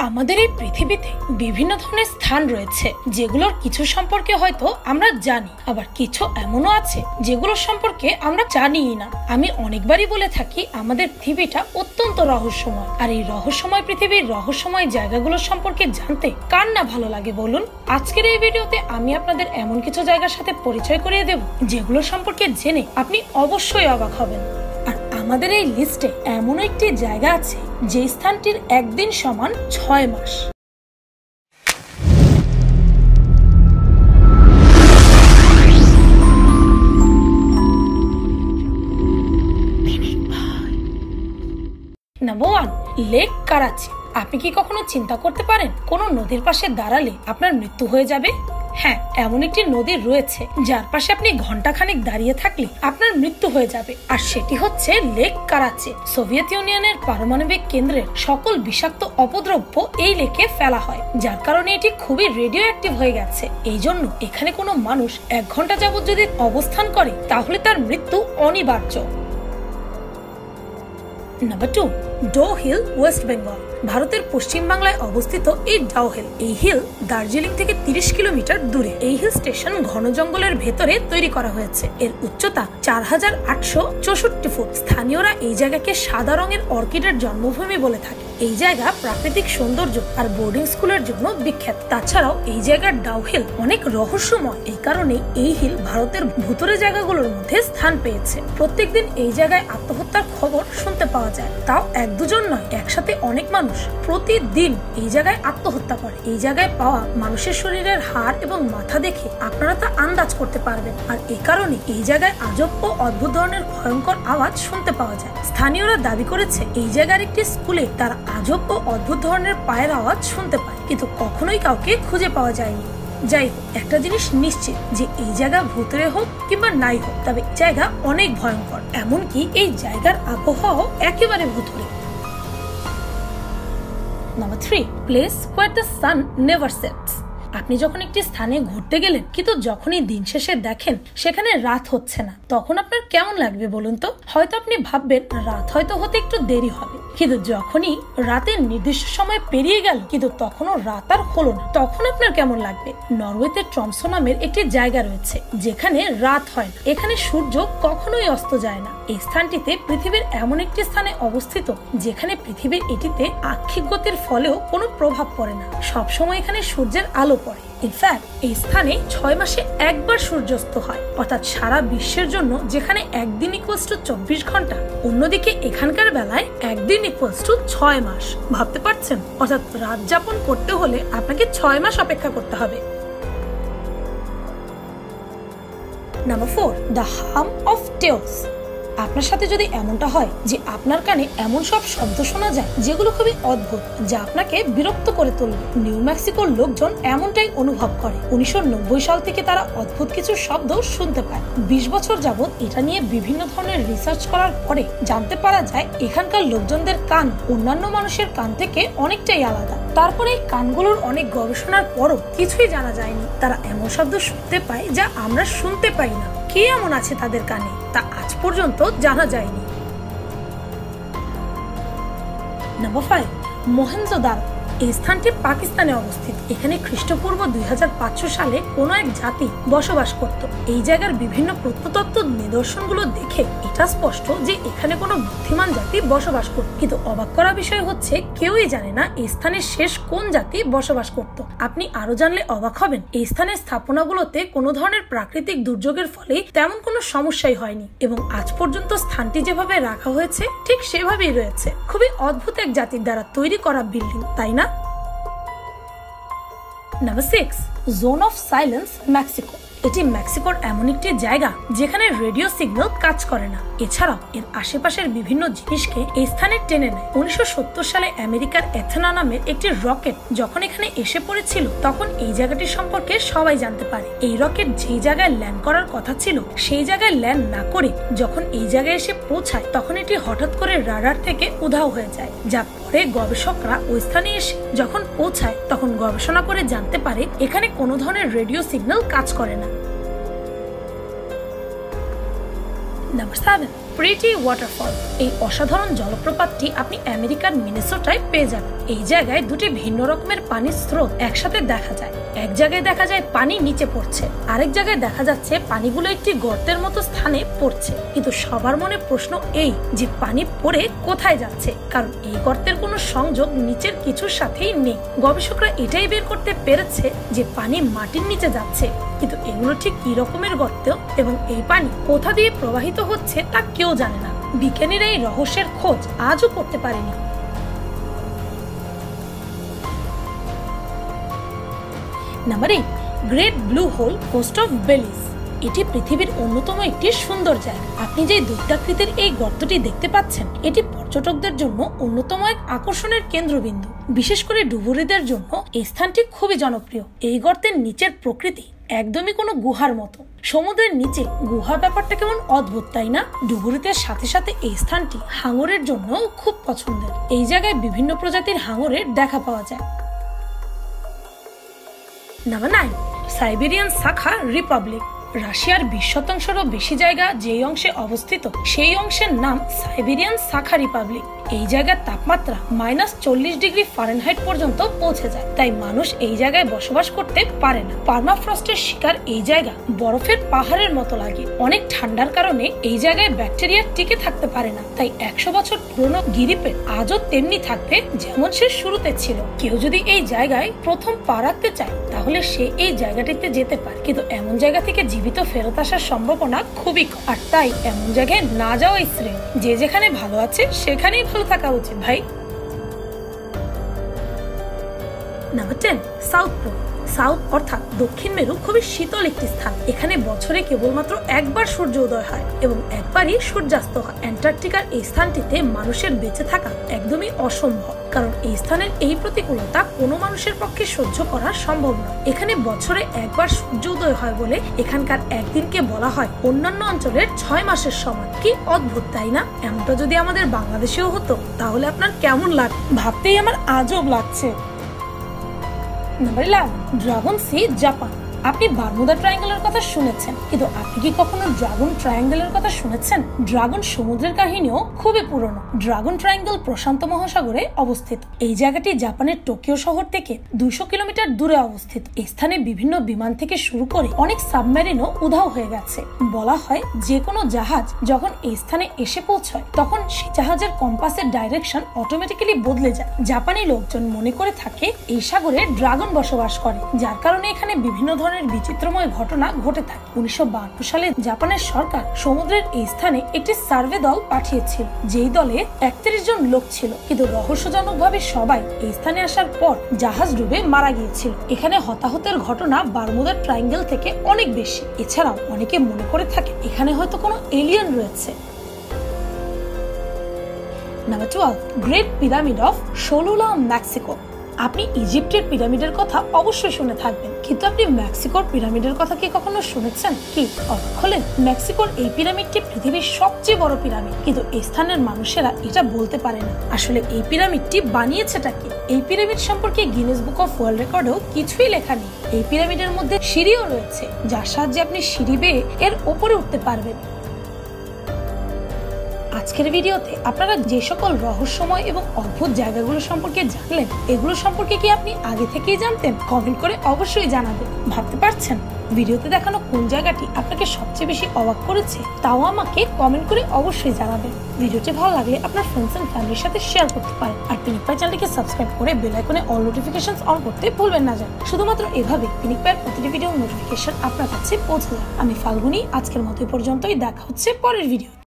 আমাদের এই পৃথিবীতে বিভিন্ন ধরনের স্থান রয়েছে যেগুলোর কিছু সম্পর্কে হয়তো আমরা জানি, আবার কিছু এমনও আছে যেগুলোর সম্পর্কে আমরা জানিই না। আমি অনেকবারই বলে থাকি আমাদের পৃথিবীটা অত্যন্ত রহস্যময়, আর এই রহস্যময় পৃথিবীর রহস্যময় জায়গাগুলোর সম্পর্কে জানতে কার না ভালো লাগে বলুন। আজকের এই ভিডিওতে আমি আপনাদের এমন কিছু জায়গার সাথে পরিচয় করিয়ে দেব যেগুলোর সম্পর্কে জেনে আপনি অবশ্যই অবাক হবেন। আর আমাদের এই লিস্টে এমন একটি জায়গা আছে যে স্থানটির একদিন সমান 6 মাস। Number 1, lake Karachi. আপনি কি কখনো চিন্তা করতে পারেন কোনো নদীর পাশে দাঁড়ালে আপনার মৃত্যু হয়ে যাবে? হ্যাঁ, এমন একটি নদী রয়েছে যার পাশে আপনি ঘন্টাখানেক দাঁড়িয়ে থাকলে আপনার মৃত্যু হয়ে যাবে, আর সেটি হচ্ছে লেক কারাচি। সোভিয়েত ইউনিয়নের পারমাণবিক কেন্দ্রের সকল বিষাক্ত অপদ্রব্য এই লেকে ফেলা হয়, যার কারণে এটি খুবই রেডিও অ্যাক্টিভ হয়ে গেছে। এই জন্য এখানে কোনো মানুষ 1 ঘন্টা যাবত যদি অবস্থান করে তাহলে তার মৃত্যু অনিবার্য। Number 2, Dow Hill, West Bengal. ভারতের পশ্চিম বাংলায় অবস্থিত এই ডাউ হিল। এই হিল দার্জিলিং থেকে 30 কিলোমিটার দূরে। এই হিল স্টেশন ঘন জঙ্গলের ভেতরে তৈরি করা হয়েছে। এর উচ্চতা 4864 ফুট। স্থানীয়রা এই জায়গাকে সাদা রঙের অর্কিডের জন্মভূমি বলে থাকে। এই জায়গা প্রাকৃতিক সৌন্দর্য আর বোর্ডিং স্কুলের জন্য বিখ্যাত। তাছাড়াও এই জায়গার ডাউ হিল অনেক রহস্যময়। এই কারণে এই হিল ভারতের ভুতুরে জায়গাগুলোর মধ্যে স্থান পেয়েছে। প্রত্যেকদিন এই জায়গায় আত্মহত্যার খবর শুনতে পাওয়া যায়। তাও 1-2 নয়, একসাথে অনেক মানুষ প্রতিদিন এই জায়গায় আত্মহত্যা করে। এই জায়গায় পাওয়া মানুষের শরীরের হাড় এবং মাথা দেখে আপনারা তা আন্দাজ করতে পারবেন। আর এই কারণে এই জায়গায় আজব ও অদ্ভুত ধরনের ভয়ঙ্কর আওয়াজ শুনতে পাওয়া যায়। স্থানীয়রা দাবি করেছে এই জায়গার একটি স্কুলে তারা আজব ও অদ্ভুত ধরনের পায়ের আওয়াজ শুনতে পায়, কিন্তু কখনোই কাউকে খুঁজে পাওয়া যায়নি। যাই হোক, একটা জিনিস নিশ্চিত যে এই জায়গা ভূতুরে হোক কিংবা নাই হোক, তবে জায়গা অনেক ভয়ঙ্কর। এমনকি এই জায়গার আবহাওয়া একেবারে ভূতুরে। Number 3, place where the sun never sets. আপনি যখন একটি স্থানে ঘুরতে গেলেন কিন্তু যখনই দিন শেষে দেখেন সেখানে রাত হচ্ছে না, তখন আপনার কেমন লাগবে বলুন তো? হয়তো আপনি ভাববেন রাত হয়তো হতে একটু দেরি হবে, কিন্তু যখনই রাতের নির্দিষ্ট সময় পেরিয়ে গেল কিন্তু তখনও রাত আর হলো না, তখন আপনার কেমন লাগবে? নরওয়েতে ট্রমসো নামের একটি জায়গা রয়েছে যেখানে রাত হয় না। এখানে সূর্য কখনোই অস্ত যায় না। এই স্থানটিতে পৃথিবীর এমন একটি স্থানে অবস্থিত যেখানে পৃথিবীর এটিতে আক্ষিক গতির ফলেও কোনো প্রভাব পড়ে না। সবসময় এখানে সূর্যের আলো পড়ে। ইনফ্যাক্ট এই স্থানে 6 মাসে একবার সূর্যাস্ত হয়, অর্থাৎ সারা বিশ্বের জন্য যেখানে একদিন ইকুয়ালস টু 24 ঘন্টা, অন্যদিকে এখানকার বেলায় একদিন ইকুয়ালস টু 6 মাস। ভাবতে পারছেন? অর্থাৎ রাত যাপন করতে হলে আপনাকে 6 মাস অপেক্ষা করতে হবে। Number 4, the hum of Taos. আপনার সাথে যদি এমনটা হয় যে আপনার কানে এমন সব শব্দ শোনা যায় যেগুলো খুবই অদ্ভুত, যা আপনাকে বিরক্ত করে তুলবে, নিউ মেক্সিকোর লোকজন এমনটাই অনুভব করে। 1990 সাল থেকে তারা অদ্ভুত কিছু শব্দ শুনতে পায়। 20 বছর যাবত এটা নিয়ে বিভিন্ন ধরনের রিসার্চ করার পরে জানতে পারা যায় এখানকার লোকজনদের কান অন্যান্য মানুষের কান থেকে অনেকটাই আলাদা। তারপরে এই কানগুলোর অনেক গবেষণার পরও কিছুই জানা যায়নি। তারা এমন শব্দ শুনতে পায় যা আমরা শুনতে পাই না। কে এমন আছে তাদের কানে তা আজ পর্যন্ত জানা যায়নি। নাম্বার 5, মোহেনজোদারো। এই স্থানটি পাকিস্তানে অবস্থিত। এখানে খ্রিস্টপূর্ব 2500 সালে কোন এক জাতি বসবাস করত। এই জায়গার বিভিন্ন প্রত্নতত্ত্ব নিদর্শনগুলো দেখে এটা স্পষ্ট যে এখানে কোনো বুদ্ধিমান জাতি বসবাস করত, কিন্তু অবাক করা বিষয় হচ্ছে কেউই জানে না এই স্থানের শেষ কোন জাতি বসবাস করত। আপনি আরো জানলে অবাক হবেন, এই স্থানের স্থাপনাগুলোতে কোনো ধরনের প্রাকৃতিক দুর্যোগের ফলে তেমন কোনো সমস্যাই হয়নি, এবং আজ পর্যন্ত স্থানটি যেভাবে রাখা হয়েছে ঠিক সেভাবেই রয়েছে। খুবই অদ্ভুত এক জাতির দ্বারা তৈরি করা বিল্ডিং, তাই না? Number 6, zone of silence, Mexico. এটি মেক্সিকোর এমন একটি জায়গা যেখানে রেডিও সিগন্যাল কাজ করে না। এছাড়াও এর আশেপাশের বিভিন্ন জিনিসকে এই স্থানে টেনে নেয়। 1970 সালে আমেরিকার এথেনা নামের একটি রকেট যখন এখানে এসে পড়েছিল তখন এই জায়গাটি সম্পর্কে সবাই জানতে পারে। এই রকেট যেই জায়গায় ল্যান্ড করার কথা ছিল সেই জায়গায় ল্যান্ড না করে যখন এই জায়গায় এসে পৌঁছায় তখন এটি হঠাৎ করে রাডার থেকে উধাও হয়ে যায়, যা পরে গবেষকরা ওই স্থানে এসে যখন পৌঁছায় তখন গবেষণা করে জানতে পারে এখানে কোনো ধরনের রেডিও সিগন্যাল কাজ করে না। Number 7, pretty waterfall. এই অসাধারণ জলপ্রপাতটি আপনি আমেরিকার মিনেসোটায় পেয়ে যাবেন। এই জায়গায় দুটি ভিন্ন রকমের পানির স্রোত একসাথে দেখা যায়। এক জায়গায় দেখা যায় পানি নিচে পড়ছে, আরেক জায়গায় দেখা যাচ্ছে পানিগুলো একটি গর্তের মতো স্থানে পড়ছে। কিন্তু সবার মনে প্রশ্ন এই যে পানি পড়ে কোথায় যাচ্ছে, কারণ এই গর্তের কোনো সংযোগ নিচের কিছুর সাথেই নেই। গবেষকরা এটাই বের করতে পেরেছে যে পানি মাটির নিচে যাচ্ছে, কিন্তু এগুলো ঠিক কি রকমের গর্ত এবং এই পানি কোথা দিয়ে প্রবাহিত হচ্ছে তা কেউ জানে না। বিজ্ঞানীরা এই রহস্যের খোঁজ আজও করতে পারেনি। Number 8, great blue hole, coast of Belize. এটি পৃথিবীর অন্যতম একটি সুন্দর জায়গা। আপনি যে দৈত্যাকৃতির এই গর্তটি দেখতে পাচ্ছেন, এটি পর্যটকদের জন্য অন্যতম এক আকর্ষণের কেন্দ্রবিন্দু। বিশেষ করে ডুবুরিদের জন্য এই স্থানটি খুবই জনপ্রিয়। এই গর্তের নিচের প্রকৃতি একদমই কোনো গুহার মতো। সমুদ্রের নিচে গুহা ব্যাপারটা কেমন অদ্ভুত, তাই না? ডুবুরিদের সাথে সাথে এই স্থানটি হাঙরের জন্য খুব পছন্দের। এই জায়গায় বিভিন্ন প্রজাতির হাঙরের দেখা পাওয়া যায়। Number 9, Siberian Sakha Republic. রাশিয়ার 20% বেশি জায়গা যেই অংশে অবস্থিত, সেই অংশের নাম সাইবেরিয়ান শাখা রিপাবলিক। এই জায়গার তাপমাত্রা -40 ডিগ্রি ফারেনহাইট পর্যন্ত পৌঁছে যায়, তাই মানুষ এই জায়গায় বসবাস করতে পারে না। পার্মাফ্রস্টের শিকার এই জায়গা বরফের পাহাড়ের মতো লাগে। অনেক ঠান্ডার কারণে এই জায়গায় ব্যাকটেরিয়া টিকে থাকতে পারে না, তাই 100 বছর পুরনো গিরিপেট আজও তেমনি থাকবে যেমন সে শুরুতে ছিল। কেউ যদি এই জায়গায় প্রথম পা রাখতে চায় তাহলে সে এই জায়গাটিতে যেতে পারে, কিন্তু এমন জায়গা থেকে জীবিত ফেরত আসার সম্ভাবনা খুবই কম। আর তাই এমন জায়গায় না যাওয়াই শ্রেয়। যে যেখানে ভালো আছে সেখানেই ভালো থাকা উচিত ভাই। Number 10, south pole. সাউথ অর্থাৎ দক্ষিণ মেরু খুবই শীতল একটি স্থান। এখানে বছরে কেবলমাত্র একবার সূর্য উদয় হয় এবং একবারই সূর্যাস্ত হয়। অ্যান্টার্কটিকার এই স্থানটিতে মানুষের বেঁচে থাকা একদমই অসম্ভব, কারণ এই স্থানের এই প্রতিকূলতা কোনো মানুষের পক্ষে সহ্য করা সম্ভব নয়। এখানে বছরে একবার সূর্য উদয় হয় বলে এখানকার একদিনকে বলা হয় অন্যান্য অঞ্চলের 6 মাসের সমান। কি অদ্ভুত, তাই না? এমনটা যদি আমাদের বাংলাদেশেও হতো তাহলে আপনার কেমন লাগতো? ভাবতেই আমার আজব লাগছে। Number 11, dragon sea, Japan. আপনি বারমুদা ট্রায়াঙ্গেলের কথা শুনেছেন, কিন্তু আপনি কি কখনো ড্রাগন ট্রায়াঙ্গেলের কথা শুনেছেন? ড্রাগন সমুদ্রের কাহিনীও খুবই পুরনো। ড্রাগন ট্রায়াঙ্গেল প্রশান্ত মহাসাগরে অবস্থিত। এই জায়গাটি জাপানের টোকিও শহর থেকে 200 কিলোমিটার দূরে অবস্থিত। এই স্থানে বিভিন্ন বিমান থেকে শুরু করে অনেক সাবমেরিনও উধাও হয়ে গেছে। বলা হয় যে কোনো জাহাজ যখন এই স্থানে এসে পৌঁছায় তখন সেই জাহাজের কম্পাসের ডাইরেকশন অটোমেটিক্যালি বদলে যায়। জাপানি লোকজন মনে করে থাকে এই সাগরে ড্রাগন বসবাস করে, যার কারণে এখানে বিভিন্ন ধরনের বিচিত্রময় ঘটনা ঘটে থাকে। 1952 সালে জাপানের সরকার সমুদ্রের এই স্থানে একটি সার্ভে দল পাঠিয়েছিল, যেই দলে 31 জন লোক ছিল, কিন্তু রহস্যজনকভাবে সবাই এই স্থানে আসার পর জাহাজ ডুবে মারা গিয়েছিল। এখানে হতাহতের ঘটনা বারমুদা ট্রায়াঙ্গেল থেকে অনেক বেশি। এছাড়াও অনেকে মনে করে থাকে এখানে হয়তো কোনো এলিয়েন রয়েছে। Number 12, great pyramid of Cholula, Mexico. আপনি ইজিপ্টের পিরামিডের কথা অবশ্যই শুনে থাকবেন, কিন্তু আপনি মেক্সিকোর পিরামিডের কথা কি কখনো শুনেছেন? কি অবাক হলেন? মেক্সিকোর এই পিরামিডটি পৃথিবীর সবচেয়ে বড় পিরামিড, কিন্তু এই স্থানের মানুষেরা এটা বলতে পারে না আসলে এই পিরামিডটি বানিয়েছেটা কি। এই পিরামিড সম্পর্কে গিনেস বুক অফ ওয়ার্ল্ড রেকর্ডেও কিছুই লেখা নেই। এই পিরামিডের মধ্যে সিঁড়িও রয়েছে, যার সাহায্যে আপনি সিঁড়ি বেয়ে এর উপরে উঠতে পারবেন। আজকের ভিডিওতে আপনারা যে সকল রহস্যময় এবং অদ্ভুত জায়গাগুলো সম্পর্কে জানলেন, এগুলো সম্পর্কে কি আপনি আগে থেকেই জানতেন? কমেন্ট করে অবশ্যই জানাবেন। ভাবতে পারছেন ভিডিওতে দেখানো কোন জায়গাটি আপনাকে সবচেয়ে বেশি অবাক করেছে? তাও আমাকে কমেন্ট করে অবশ্যই জানাবেন। ভিডিওটি ভালো লাগলে আপনার ফ্রেন্ডস এন্ড ফ্যামিলির সাথে শেয়ার করতে পারেন। আর পিনিক পাই চ্যানেলটিকে সাবস্ক্রাইব করে বেল আইকনে অল নোটিফিকেশনস অন করতে ভুলবেন না। শুধুমাত্র এভাবে পিনিক পাইয়ের প্রতিটি ভিডিও নোটিফিকেশন আপনার কাছে পৌঁছে যায়। আমি ফাল্গুনি, আজকের মতো পর্যন্তই। দেখা হচ্ছে পরের ভিডিও।